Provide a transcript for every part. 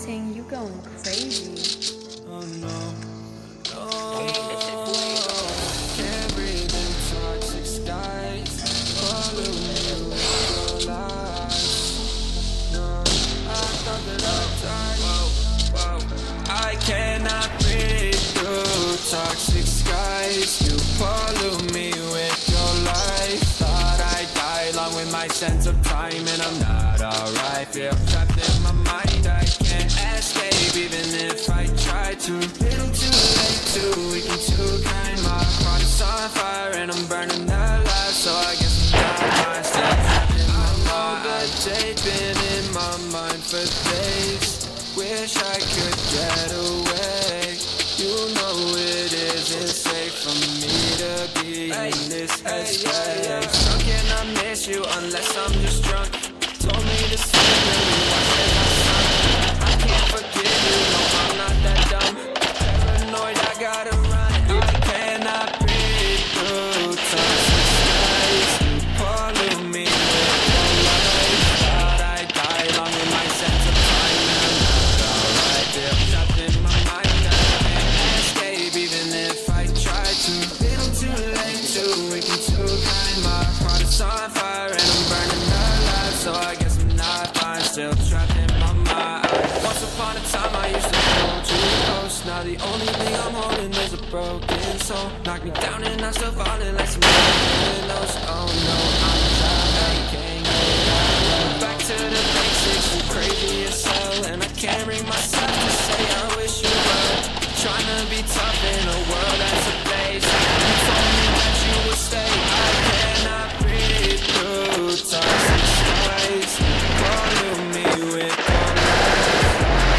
Ting, you going crazy. Oh no, can't breathe in toxic skies. Follow me with your lies. No, I thought that I'd die. Whoa. I cannot breathe through toxic skies. You follow me with your life. Thought I'd die along with my sense of time, and I'm not alright. Feel trapped in my mind, I can't escape even if I try to. Little too late, too weak and too kind. My heart is on fire and I'm burning alive, so I guess I'm not still trapped in my mind. I've been in my mind for days. Wish I could get away. You know it isn't safe for me to be in this headspace. How can I miss you unless I'm just drunk? Told me to sleep and you watched my son. I can't forgive you, no I'm not that dumb. Paranoid, I gotta run. I cannot breathe through toxic skies. You follow me with your life. Thought I'd die along with my sense of time, and I'm not alright. Feel trapped in my mind, I can't escape even if I try to. Little too late, too weak and too kind. My heart is on fire and I'm burning alive, so I guess I'm not fine. Still trapped in my mind. Once upon a time I used to hold you close. Now the only thing I'm holding is a broken soul. Knock me down and I'm still falling like some dominoes. Oh no, I'm trapped, I can't get out. Back to the basics, I'm crazy as hell, and I can't bring myself to say I wish you were. Trying to be tough in a world that's a place. You told me that you would stay. I cannot breathe through toxic skies. Follow me with your life.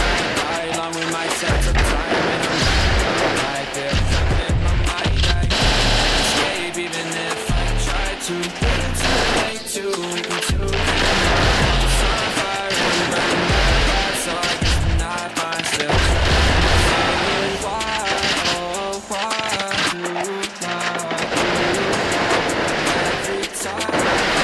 Die along with my sense of time, and I'm not alright. Feel trapped in my mind, I can't escape even if I try to. Little too late, too weak and too kind. It's on fire and I'm burning alive, so I guess I'm not fine. Still trapped in my mind. Why, oh why do every time,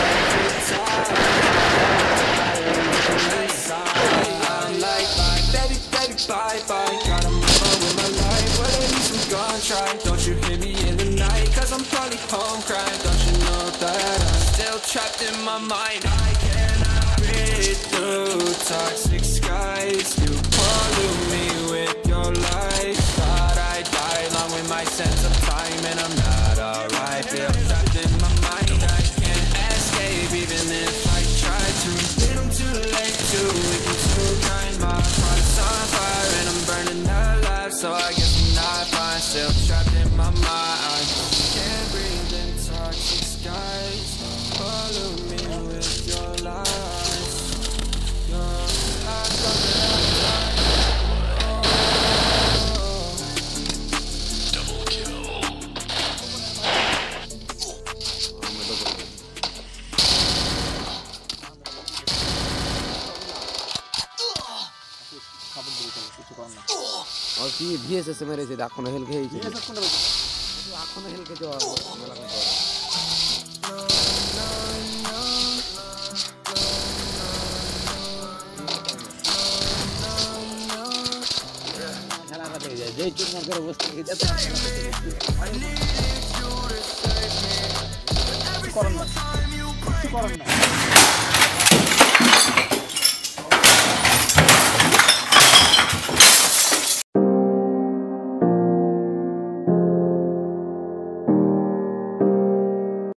I'm like, bye, baby, baby, bye, bye. Gotta move on with my life, but at least I'm gonna try. Don't you hear me in the night, cause I'm probably home crying. Don't you know that I'm still trapped in my mind? I cannot breathe through toxic skies. You follow me with your life. Thought I'd die along with my sense of time, and I'm not alright. Feel trapped in my mind, I can't escape even if I try to. Little too late, too weak and too kind. My heart is on fire and I'm burning alive, so I guess I'm not fine. Still trapped in my mind. Can't breathe in toxic skies. Follow me with your lies. I thought that I'd die. और की VSS मेरे से এখন হেল খেয়েছি এখন হেল খেয়ে যাওয়া মেলা করে খেলা কাটে যায় যেই চুরমার করে বসে থেকে যেতে করুন না